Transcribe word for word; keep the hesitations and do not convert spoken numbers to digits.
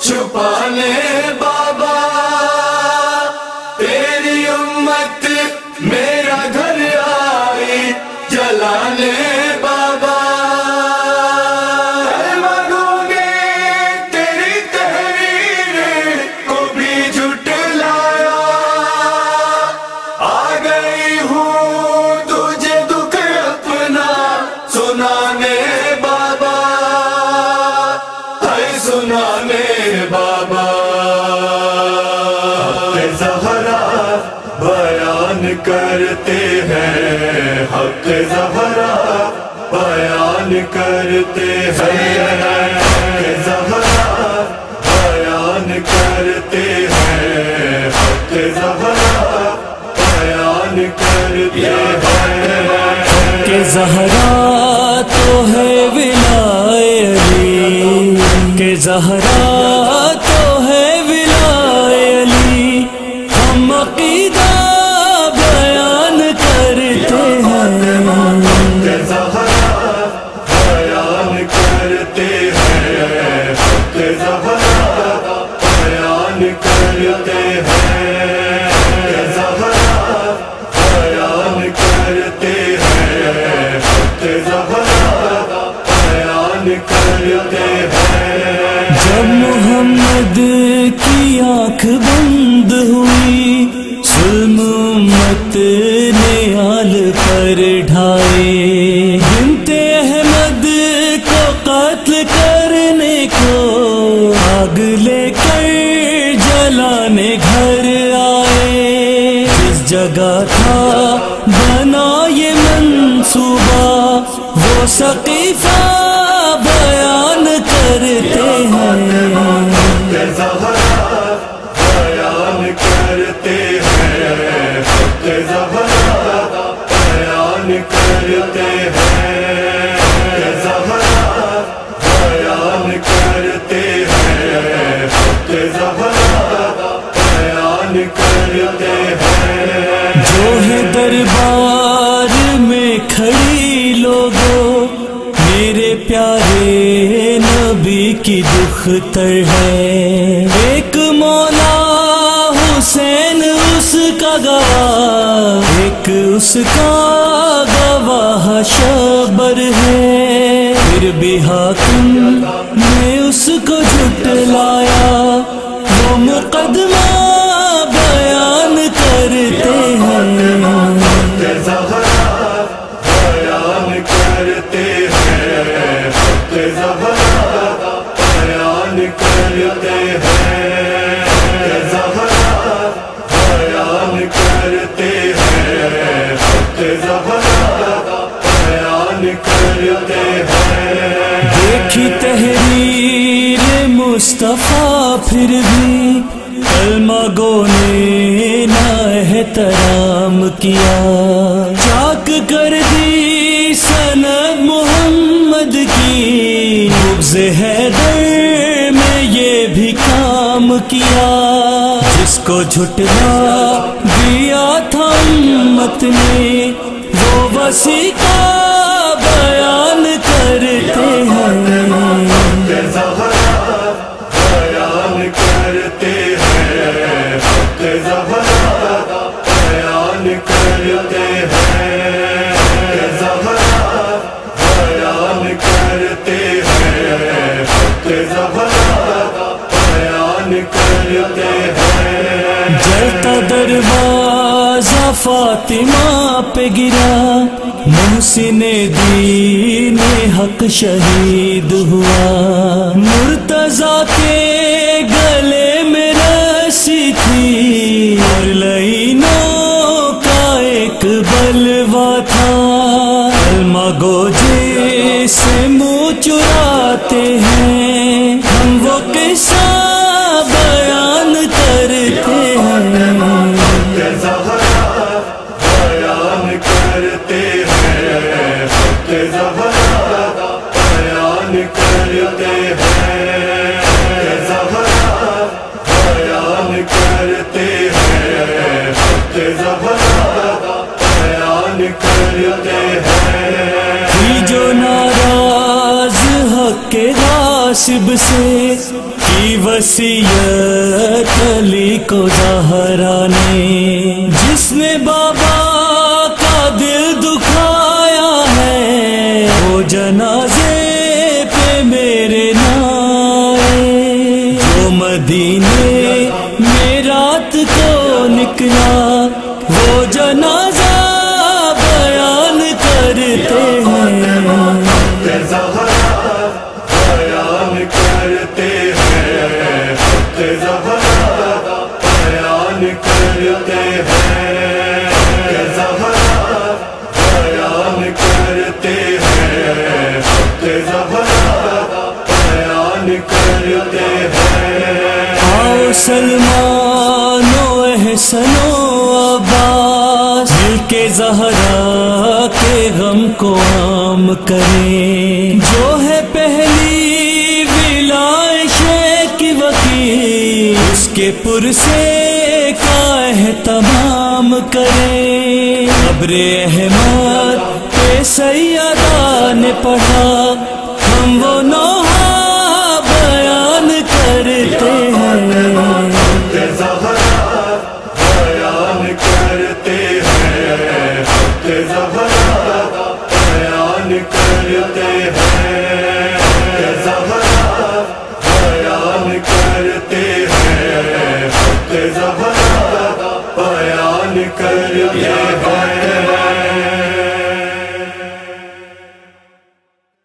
چھپانے بابا تیری امت میرا گھر آئی جلانے بابا مانگوں گے تیری تحریر کو بھی جھٹلایا آ گئی ہوں تجھے دکھ اپنا سنانے بابا ہے سنانے بابا زہرا بیان کرتے ہیں حق زہرا بیان کرتے ہیں زہرا بیان کرتے ہیں حق زہرا بیان کرتے ہیں کہ زہرا تو ہے ولائے علی کہ زہرا تو ہے ولائے علی ہم عقیدہ بیان کرتے ہیں کہ زہرا بیان کرتے ہیں حق زہرا بیان کرتے ہیں کہ زہرا بیان کرتے ہیں حق زہرا بیان کرتے ہیں جب محمد کی آنکھ بند ہوئی ظلم امت نے آل پر ڈھائے بنت احمد کو قتل کرنے کو آگ لے کر جلانے گھر آئے جس جگہ تھا بنا یہ منصوبہ وہ سقیفہ بیان کرتے ہیں کہ زہرا بیان کرتے ہیں حق زہرا بیان کرتے ہیں کہ زہرا بیان کرتے ہیں حق زہرا بیان کرتے ہیں جو ہے دربار میں کھڑی لوگوں میرے پیارے نبی کی دختر ہے ایک مولا حسین اس کا گواہ ایک اس کا گواہ شبر ہے پھر بھی حاکم نے اس کو جھٹلایا وہ مقدمہ بیان کرتے ہیں کہ زہرا بیان کرتے ہیں حق زہرا بیان کرتے ہیں کہ زہرا بیان کرتے ہیں حق زہرا بیان کرتے ہیں دیکھی تحریر مصطفیٰ پھر بھی کلمہ گو نے نہ احترام کیا چاک کر دی سند محمد کی بغض حیدر میں یہ بھی کام کیا جس کو جھٹلا دیا تھا امت نے وہ وسیقہ بیان کرتے ہیں کہ زہرا بیان کرتے ہیں حق زہرا بیان کرتے ہیں کہ زہرا بیان کرتے ہیں حق زہرا بیان کرتے ہیں جلتا دروازہ فاطمہ پہ گرا محسن دین حق شہید ہوا مرتضیٰ کے گلے میں رسی تھی اور لعینوں کا ایک بلوا تھا کلمہ گو جیسے منہ چراتے ہیں ہم وہ قصہ بیان کرتے ہیں کہ زہرا بیان کرتے ہیں حق زہرا بیان کرتے ہیں کہ زہرا بیان کرتے ہیں حق زہرا بیان کرتے ہیں جو ناراض حق کے غاصب سے کی وصیت علی کو زہرا نے، جس نے بابا کا دل دکھایا ہے وہ جنازے پہ میرے نہ آئے، جو مدینے میں رات کو نکلا وہ جنازہ بیان کرتے ہیں، زہرا بیان کرتے ہیں، حق زہرا بیان کرتے ہیں، زہرا بیان کرتے ہیں، حق زہرا بیان کرتے ہیں۔ آؤ سلمان و احسن و عباس مل کے زہرا کے غم کو عام کریں، جو ہے پہلی ولایت کی وکیل اس کے پرسے کا اہتمام کریں، قبر احمد پہ سیدہ نے پڑھا ہم وہ